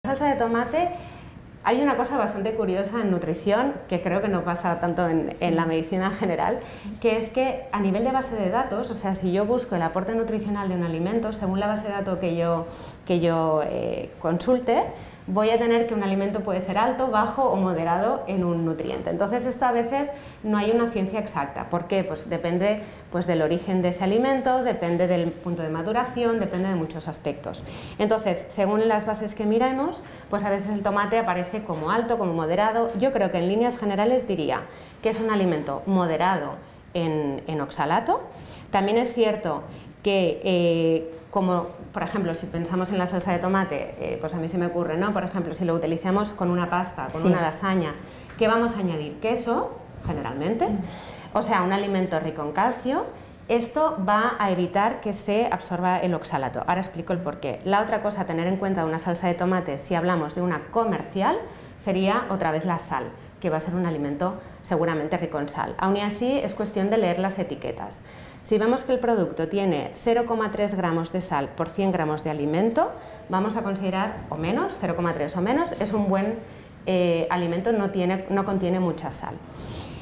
La salsa de tomate, hay una cosa bastante curiosa en nutrición que creo que no pasa tanto en la medicina general, que es que a nivel de base de datos, o sea, si yo busco el aporte nutricional de un alimento, según la base de datos que yo consulte, voy a tener que un alimento puede ser alto, bajo o moderado en un nutriente. Entonces esto a veces no hay una ciencia exacta. ¿Por qué? Pues depende del origen de ese alimento, depende del punto de maduración, depende de muchos aspectos. Entonces, según las bases que miremos, pues a veces el tomate aparece como alto, como moderado. Yo creo que en líneas generales diría que es un alimento moderado en oxalato. También es cierto que como por ejemplo si pensamos en la salsa de tomate, pues a mí se me ocurre, ¿no? Por ejemplo, si lo utilizamos con una pasta, con una lasaña, ¿qué vamos a añadir? Queso, generalmente, o sea, un alimento rico en calcio. Esto va a evitar que se absorba el oxalato. Ahora explico el porqué. La otra cosa a tener en cuenta de una salsa de tomate, si hablamos de una comercial, sería otra vez la sal, que va a ser un alimento seguramente rico en sal. Aún y así es cuestión de leer las etiquetas. Si vemos que el producto tiene 0,3 gramos de sal por 100 gramos de alimento, vamos a considerar o menos, 0,3 o menos, es un buen alimento, no contiene mucha sal.